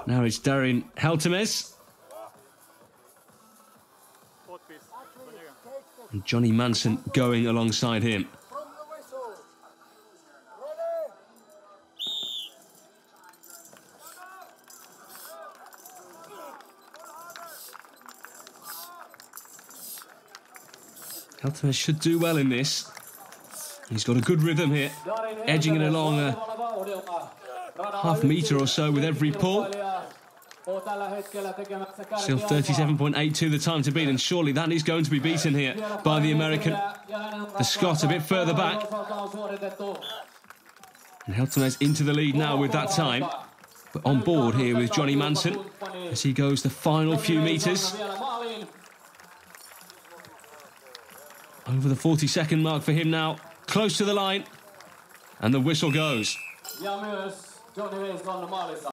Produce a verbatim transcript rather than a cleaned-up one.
Now it's Darin Heltemes. And Johnny Manson going alongside him. Heltemes should do well in this. He's got a good rhythm here, edging it along a half metre or so with every pull. Still thirty-seven point eight two the time to beat, and surely that is going to be beaten here by the American. The Scot a bit further back. And Heltemes into the lead now with that time. But on board here with Johnny Manson as he goes the final few metres. Over the forty second mark for him now. Close to the line. And the whistle goes.